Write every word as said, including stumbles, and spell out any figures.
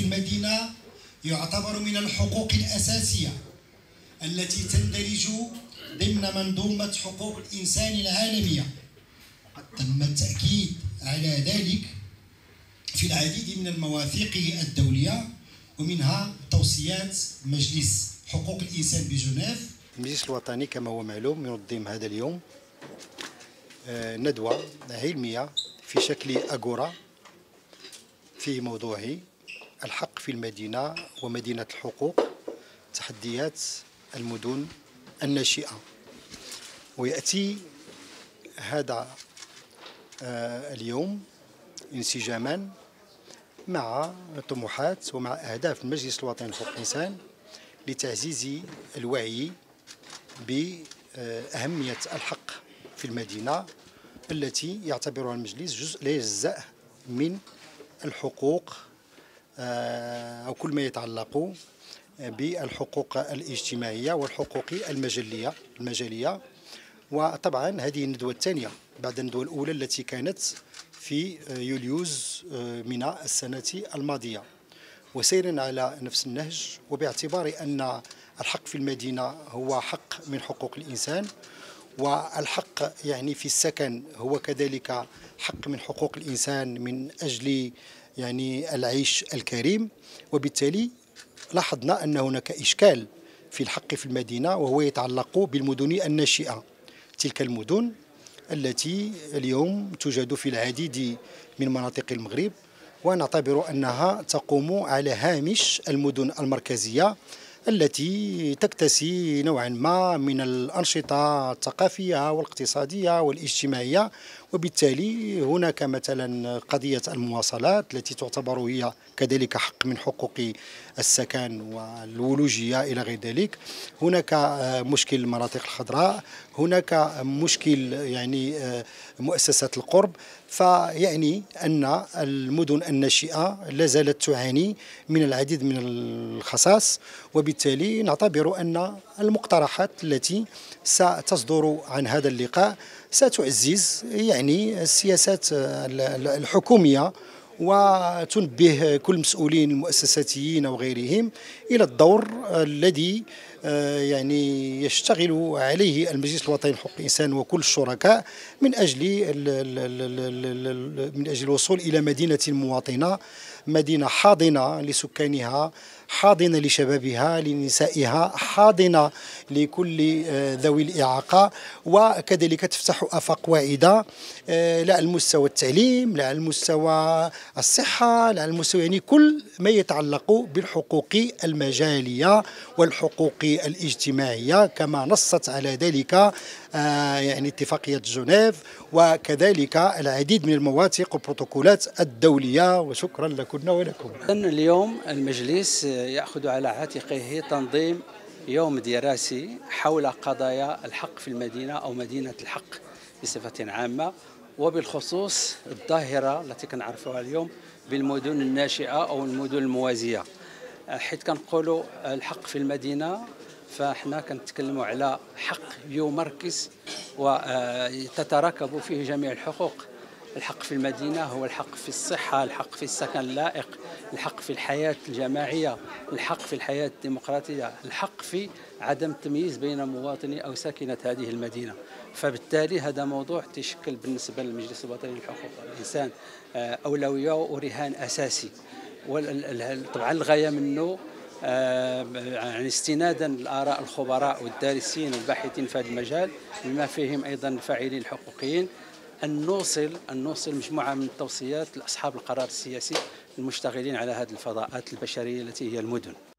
المدينة يعتبر من الحقوق الأساسية التي تندرج ضمن منظومة حقوق الإنسان العالمية. قد تم التأكيد على ذلك في العديد من المواثيق الدولية، ومنها توصيات مجلس حقوق الإنسان بجنيف. المجلس الوطني كما هو معلوم ينظم هذا اليوم ندوة علمية في شكل أجورا في موضوع الحق في المدينة ومدينة الحقوق، تحديات المدن الناشئة. ويأتي هذا اليوم انسجاما مع طموحات ومع أهداف المجلس الوطني لحقوق الإنسان لتعزيز الوعي بأهمية الحق في المدينة التي يعتبرها المجلس جزء لا يتجزأ من الحقوق أو كل ما يتعلق بالحقوق الاجتماعية والحقوق المجلية المجالية. وطبعا هذه الندوة الثانية بعد الندوة الأولى التي كانت في يوليوز من السنة الماضية، وسيرا على نفس النهج، وباعتبار أن الحق في المدينة هو حق من حقوق الإنسان، والحق يعني في السكن هو كذلك حق من حقوق الإنسان من أجل يعني العيش الكريم. وبالتالي لاحظنا أن هناك إشكال في الحق في المدينة وهو يتعلق بالمدن الناشئة، تلك المدن التي اليوم توجد في العديد من مناطق المغرب، ونعتبر أنها تقوم على هامش المدن المركزية التي تكتسي نوعا ما من الأنشطة الثقافية والاقتصادية والاجتماعية. وبالتالي هناك مثلا قضية المواصلات التي تعتبر هي كذلك حق من حقوق السكن والولوجية إلى غير ذلك. هناك مشكل المناطق الخضراء، هناك مشكل يعني مؤسسات القرب. فيعني أن المدن الناشئة لا زالت تعاني من العديد من الخصائص، وبالتالي نعتبر أن المقترحات التي ستصدر عن هذا اللقاء ستعزز يعني السياسات الحكومية، وتنبه كل المسؤولين المؤسساتيين وغيرهم إلى الدور الذي يعني يشتغل عليه المجلس الوطني لحقوق الإنسان وكل الشركاء من أجل من أجل الوصول إلى مدينة مواطنة، مدينة حاضنة لسكانها، حاضنة لشبابها، لنسائها، حاضنة لكل ذوي الإعاقة، وكذلك تفتح آفاق واعدة لا على المستوى التعليم، لا على المستوى الصحة، لا على المستوى يعني كل ما يتعلق بالحقوق المجالية والحقوق الاجتماعية كما نصت على ذلك يعني اتفاقية جنيف، وكذلك العديد من المواثيق والبروتوكولات الدولية. وشكرا لكم ولكم. اليوم المجلس يأخذ على عاتقه تنظيم يوم دراسي حول قضايا الحق في المدينة أو مدينة الحق بصفة عامة، وبالخصوص الظاهرة التي كنعرفوها اليوم بالمدن الناشئة أو المدن الموازية. حيث كنقولوا الحق في المدينة فاحنا كنتكلموا على حق يمركز وتتراكب فيه جميع الحقوق. الحق في المدينة هو الحق في الصحة، الحق في السكن اللائق، الحق في الحياة الجماعية، الحق في الحياة الديمقراطية، الحق في عدم التمييز بين مواطني أو ساكنة هذه المدينة. فبالتالي هذا موضوع تشكل بالنسبة للمجلس الوطني لحقوق الإنسان أولوية ورهان أساسي. طبعا الغاية منه يعني استنادا لآراء الخبراء والدارسين والباحثين في هذا المجال بما فيهم أيضا الفاعلين الحقوقيين، أن نوصل أن نوصل مجموعة من التوصيات لأصحاب القرار السياسي المشتغلين على هذه الفضاءات البشرية التي هي المدن.